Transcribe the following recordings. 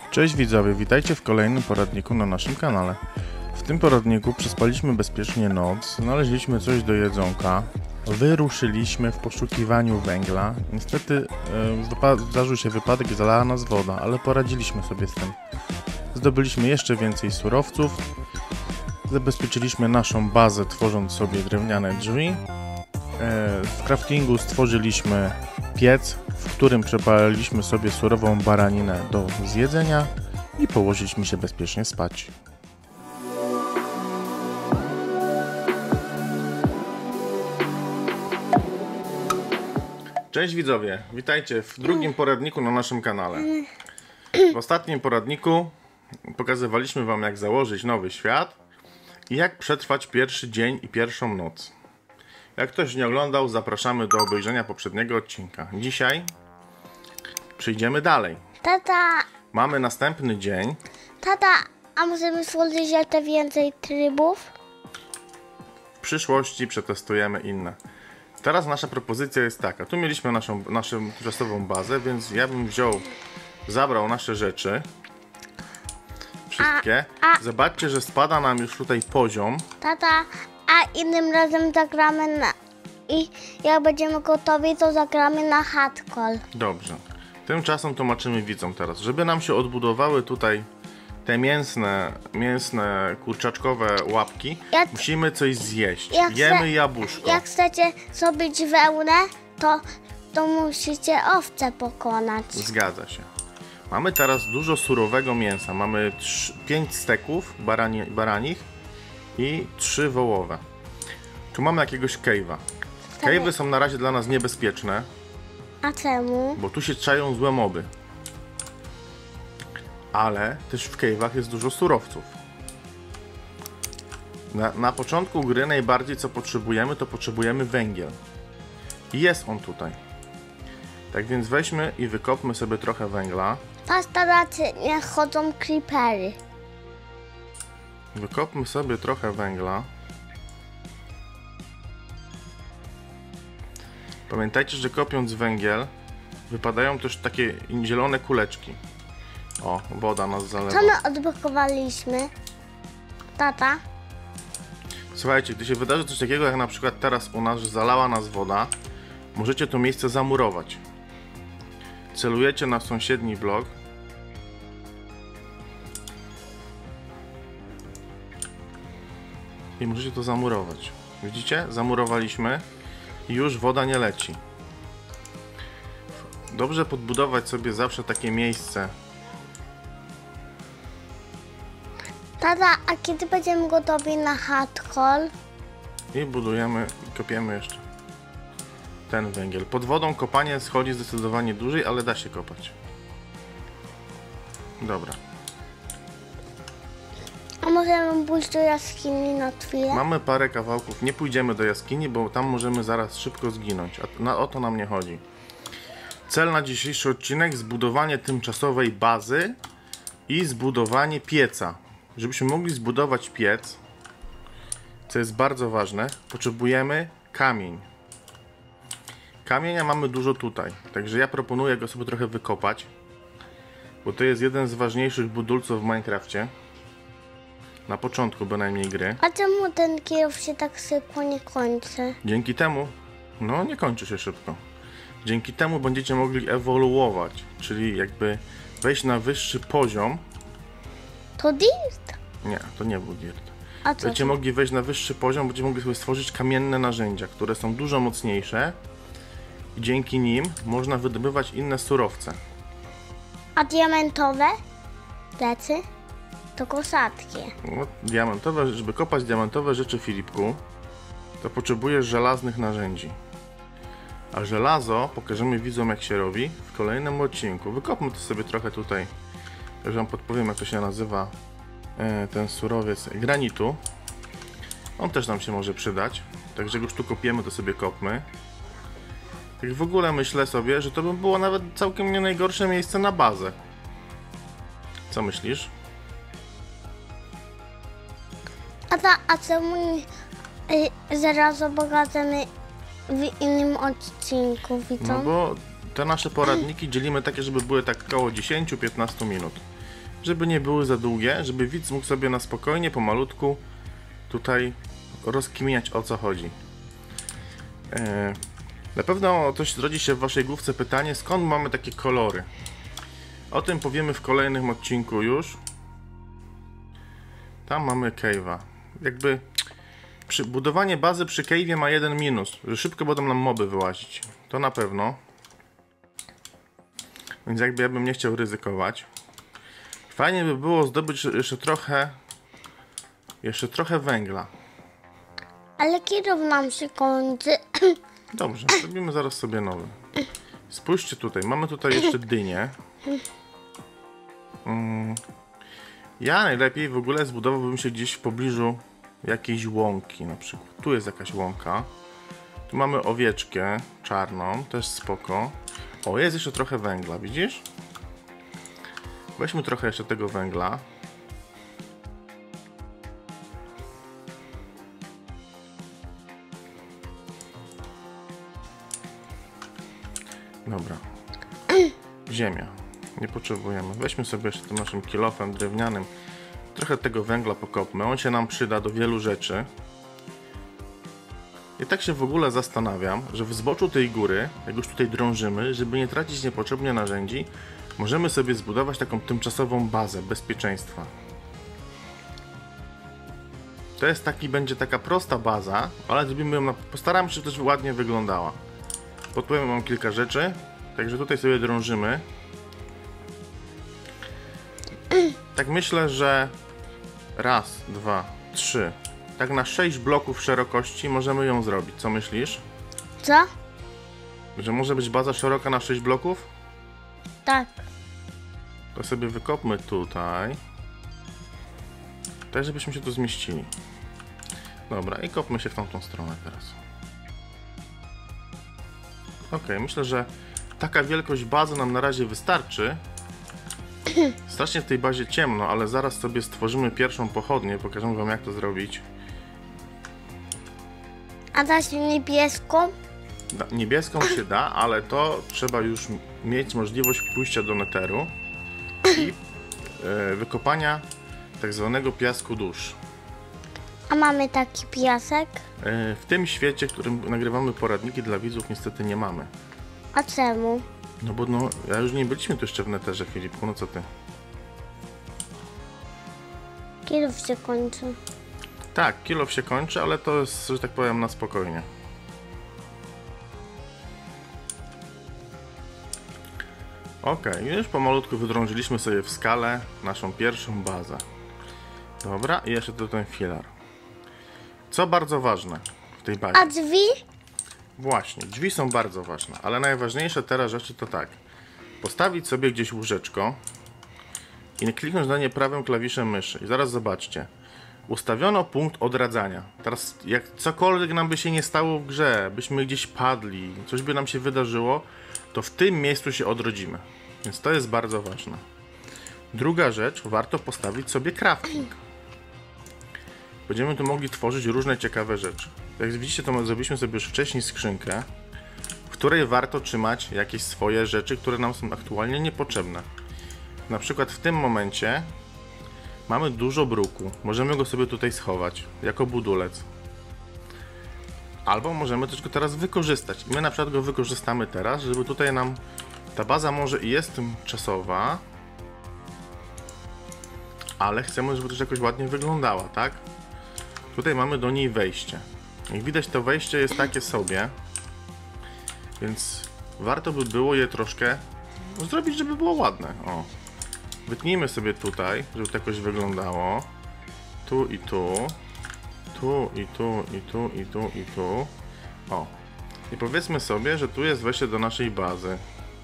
Cześć widzowie, witajcie w kolejnym poradniku na naszym kanale. W tym poradniku przespaliśmy bezpiecznie noc, znaleźliśmy coś do jedzonka, wyruszyliśmy w poszukiwaniu węgla. Niestety zdarzył się wypadek i zalała nas woda, ale poradziliśmy sobie z tym. Zdobyliśmy jeszcze więcej surowców, zabezpieczyliśmy naszą bazę, tworząc sobie drewniane drzwi. W craftingu stworzyliśmy piec, w którym przepaliliśmy sobie surową baraninę do zjedzenia i położyliśmy się bezpiecznie spać. Cześć widzowie, witajcie w drugim poradniku na naszym kanale. W ostatnim poradniku pokazywaliśmy wam, jak założyć nowy świat i jak przetrwać pierwszy dzień i pierwszą noc. Jak ktoś nie oglądał, zapraszamy do obejrzenia poprzedniego odcinka. Dzisiaj przejdziemy dalej. Tata, Mamy następny dzień. a możemy stworzyć jeszcze więcej trybów? W przyszłości przetestujemy inne. Teraz nasza propozycja jest taka. Tu mieliśmy naszą tymczasową bazę, więc ja bym zabrał nasze rzeczy. Wszystkie. Zobaczcie, że spada nam już tutaj poziom. Tata, a innym razem zagramy i jak będziemy gotowi, to zagramy na hardcore. Dobrze. Tymczasem tłumaczymy widzom teraz. Żeby nam się odbudowały tutaj te mięsne kurczaczkowe łapki, musimy coś zjeść. Jemy jabłuszko. Jak chcecie zrobić wełnę, to musicie owce pokonać. Zgadza się. Mamy teraz dużo surowego mięsa. Mamy 5 steków baranich i 3 wołowe. Tu mamy jakiegoś cave'a. Cave'y są na razie dla nas niebezpieczne. A czemu? Bo tu się czają złe moby. Ale też w cave'ach jest dużo surowców. Na początku gry najbardziej co potrzebujemy, to potrzebujemy węgiel. I jest on tutaj. Tak więc weźmy i wykopmy sobie trochę węgla. Patrz, nie chodzą creepery. Wykopmy sobie trochę węgla. Pamiętajcie, że kopiąc węgiel wypadają też takie zielone kuleczki. O, woda nas zalewa. Co my odblokowaliśmy? Tata? Słuchajcie, gdy się wydarzy coś takiego jak na przykład teraz u nas, że zalała nas woda, możecie to miejsce zamurować. Celujecie na sąsiedni blok. I możecie to zamurować. Widzicie? Zamurowaliśmy i już woda nie leci. Dobrze podbudować sobie zawsze takie miejsce. Tata, a kiedy będziemy gotowi na hardcore? I budujemy, kopiemy jeszcze ten węgiel. Pod wodą kopanie schodzi zdecydowanie dłużej, ale da się kopać. Dobra. A możemy pójść do jaskini na chwilę? Mamy parę kawałków. Nie pójdziemy do jaskini, bo tam możemy zaraz szybko zginąć. A o to nam nie chodzi. Cel na dzisiejszy odcinek: zbudowanie tymczasowej bazy i zbudowanie pieca. Żebyśmy mogli zbudować piec, co jest bardzo ważne, potrzebujemy kamień. Kamienia mamy dużo tutaj, także ja proponuję go sobie trochę wykopać, bo to jest jeden z ważniejszych budulców w Minecrafcie. Na początku bynajmniej gry. A czemu ten kierów się tak szybko nie kończy? Dzięki temu, no nie kończy się szybko. Dzięki temu będziecie mogli ewoluować, czyli jakby wejść na wyższy poziom. To dirt? Nie, to nie był dirt. A co? Będziecie mogli wejść na wyższy poziom, będziecie mogli sobie stworzyć kamienne narzędzia, które są dużo mocniejsze i dzięki nim można wydobywać inne surowce. A diamentowe plecy? To kosatkie. No, diamentowe, żeby kopać diamentowe rzeczy, Filipku, to potrzebujesz żelaznych narzędzi. A żelazo pokażemy widzom, jak się robi w kolejnym odcinku. Wykopmy to sobie trochę tutaj. Już wam podpowiem, jak to się nazywa ten surowiec granitu. On też nam się może przydać. Także jak już tu kopiemy, to sobie kopmy. Tak w ogóle myślę sobie, że to by było nawet całkiem nie najgorsze miejsce na bazę. Co myślisz? A czemu zaraz pokażemy w innym odcinku, widzą? No bo te nasze poradniki dzielimy takie, żeby były tak około 10-15 minut. żeby nie były za długie, żeby widz mógł sobie na spokojnie, pomalutku tutaj rozkminiać, o co chodzi. Na pewno też rodzi się w waszej główce pytanie, skąd mamy takie kolory. O tym powiemy w kolejnym odcinku już. Tam mamy cave'a. Jakby budowanie bazy przy cave'ie ma jeden minus, że szybko będą nam moby wyłazić. To na pewno. Więc jakby ja bym nie chciał ryzykować. Fajnie by było zdobyć jeszcze trochę węgla. Ale kiedy nam się kończy? Dobrze, zrobimy zaraz sobie nowy. Spójrzcie tutaj, mamy tutaj jeszcze dynię. Ja najlepiej w ogóle zbudowałbym się gdzieś w pobliżu jakiejś łąki na przykład. Tu jest jakaś łąka. Tu mamy owieczkę czarną, też spoko. O, jest jeszcze trochę węgla, widzisz? Weźmy trochę jeszcze tego węgla. Dobra. Ziemia. Nie potrzebujemy. Weźmy sobie jeszcze tym naszym kilofem drewnianym. Trochę tego węgla pokopmy. On się nam przyda do wielu rzeczy. I tak się w ogóle zastanawiam, że w zboczu tej góry, jak już tutaj drążymy, żeby nie tracić niepotrzebnie narzędzi, możemy sobie zbudować taką tymczasową bazę bezpieczeństwa. To jest będzie taka prosta baza, ale zrobimy ją postaram się, żeby też ładnie wyglądała. Podpowiem wam kilka rzeczy, także tutaj sobie drążymy. Tak myślę, że raz, dwa, trzy. Tak na 6 bloków szerokości możemy ją zrobić. Co myślisz? Co? Że może być baza szeroka na 6 bloków? Tak. To sobie wykopmy tutaj. Tak, żebyśmy się tu zmieścili. Dobra, i kopmy się w tamtą stronę teraz. Ok, myślę, że taka wielkość bazy nam na razie wystarczy. Strasznie w tej bazie ciemno, ale zaraz sobie stworzymy pierwszą pochodnię. Pokażemy wam, jak to zrobić. A dać niebieską? Niebieską się da, ale to trzeba już mieć możliwość pójścia do netheru i wykopania tak zwanego piasku dusz. A mamy taki piasek? W tym świecie, w którym nagrywamy poradniki dla widzów, niestety nie mamy. A czemu? No bo no, ja już nie byliśmy tu jeszcze w netherze, Filipku, no co ty? Kiedy się kończy? Tak, kilof się kończy, ale to jest, że tak powiem, na spokojnie. Ok, już pomalutku wydrążyliśmy sobie w skale naszą pierwszą bazę. Dobra, i jeszcze tu ten filar. Co bardzo ważne w tej bazie? A drzwi? Właśnie, drzwi są bardzo ważne, ale najważniejsze teraz rzeczy to tak. Postawić sobie gdzieś łóżeczko i kliknąć na nie prawym klawiszem myszy. I zaraz zobaczcie. Ustawiono punkt odradzania. Teraz jak cokolwiek nam by się nie stało w grze, byśmy gdzieś padli, coś by nam się wydarzyło, to w tym miejscu się odrodzimy. Więc to jest bardzo ważne. Druga rzecz, warto postawić sobie crafting. Będziemy tu mogli tworzyć różne ciekawe rzeczy. Jak widzicie, to zrobiliśmy sobie już wcześniej skrzynkę, w której warto trzymać jakieś swoje rzeczy, które nam są aktualnie niepotrzebne. Na przykład w tym momencie mamy dużo bruku. Możemy go sobie tutaj schować jako budulec. Albo możemy też go teraz wykorzystać. I my na przykład go wykorzystamy teraz, żeby tutaj nam ta baza może i jest tymczasowa, ale chcemy, żeby też jakoś ładnie wyglądała, tak? Tutaj mamy do niej wejście. Jak widać, to wejście jest takie sobie, więc warto by było je troszkę zrobić, żeby było ładne. O. Wytnijmy sobie tutaj, żeby to jakoś wyglądało. Tu i tu. Tu i tu i tu i tu i tu. O. I powiedzmy sobie, że tu jest wejście do naszej bazy.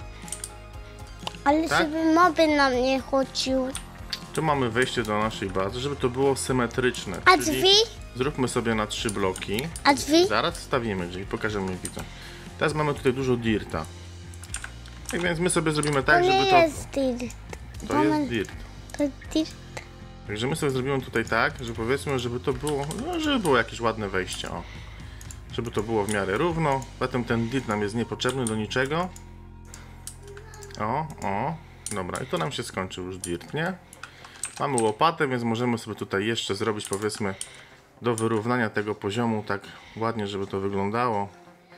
Ale Tak? żeby moby nam nie chodziły. Tu mamy wejście do naszej bazy, żeby to było symetryczne. A czyli drzwi? zróbmy sobie na 3 bloki. A drzwi? Zaraz wstawimy drzwi, pokażemy widzom. Teraz mamy tutaj dużo dirta. Tak więc my sobie zrobimy tak, To żeby nie to... jest dirt. To jest dirt. To jest dirt. Także my sobie zrobimy tutaj tak, że powiedzmy, żeby to było... No, żeby było jakieś ładne wejście, o. Żeby to było w miarę równo. Potem ten dirt nam jest niepotrzebny do niczego. O. Dobra, i to nam się skończył już dirt, nie? Mamy łopatę, więc możemy sobie tutaj jeszcze zrobić, powiedzmy, do wyrównania tego poziomu tak ładnie, żeby to wyglądało.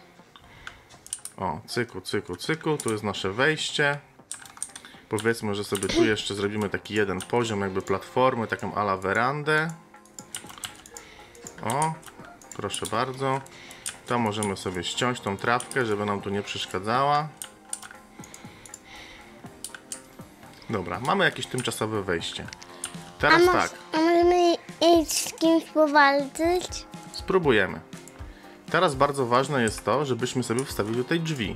O, cyku, cyku, cyku. Tu jest nasze wejście. Powiedzmy, że sobie tu jeszcze zrobimy taki jeden poziom, jakby platformy, taką ala werandę. O, proszę bardzo. To możemy sobie ściąć tą trawkę, żeby nam tu nie przeszkadzała. Dobra, mamy jakieś tymczasowe wejście. Teraz tak. A możemy iść z kimś powalczyć? Spróbujemy. Teraz bardzo ważne jest to, żebyśmy sobie wstawili tutaj drzwi.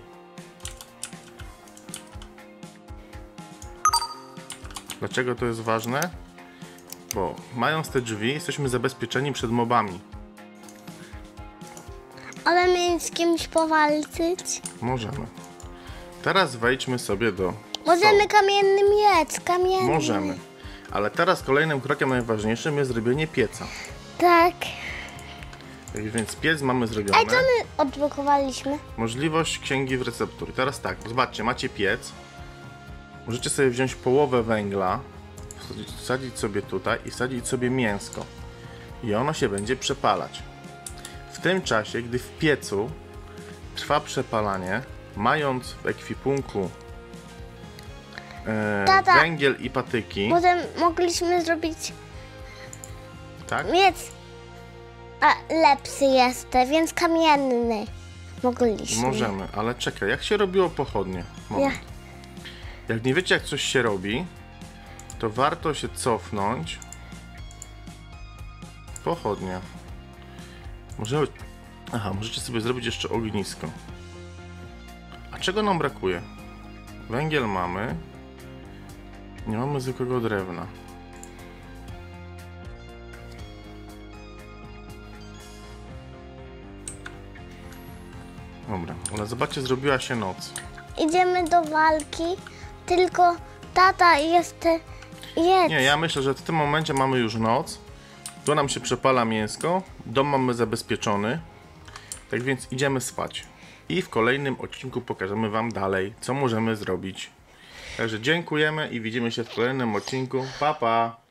Dlaczego to jest ważne? Bo mając te drzwi, jesteśmy zabezpieczeni przed mobami. Ale my z kimś powalczyć? Możemy. Teraz wejdźmy sobie do Możemy stołu. kamienny miec, kamienny. Możemy. Ale teraz kolejnym krokiem najważniejszym jest zrobienie pieca. Tak. Tak więc piec mamy zrobiony. Ej, co my odblokowaliśmy? Możliwość księgi w receptur. Teraz tak, zobaczcie, macie piec. Możecie sobie wziąć połowę węgla, wsadzić sobie tutaj i wsadzić sobie mięsko. I ono się będzie przepalać. W tym czasie, gdy w piecu trwa przepalanie, mając w ekwipunku Tata. węgiel i patyki, Mogliśmy zrobić tak? miec. A lepszy jest, więc kamienny. Mogliśmy. Możemy, ale czekaj, jak się robiło pochodnie? Moment. Jak nie wiecie, jak coś się robi, to warto się cofnąć. Pochodnia. Możecie sobie zrobić jeszcze ognisko. A czego nam brakuje? Węgiel mamy. Nie mamy zwykłego drewna. Dobra, ale zobaczcie, zrobiła się noc. Idziemy do walki, tylko tata jest... jedz. Nie, ja myślę, że w tym momencie mamy już noc. Tu nam się przepala mięsko. Dom mamy zabezpieczony. Tak więc idziemy spać. I w kolejnym odcinku pokażemy wam dalej, co możemy zrobić. Także dziękujemy i widzimy się w kolejnym odcinku. Pa, pa!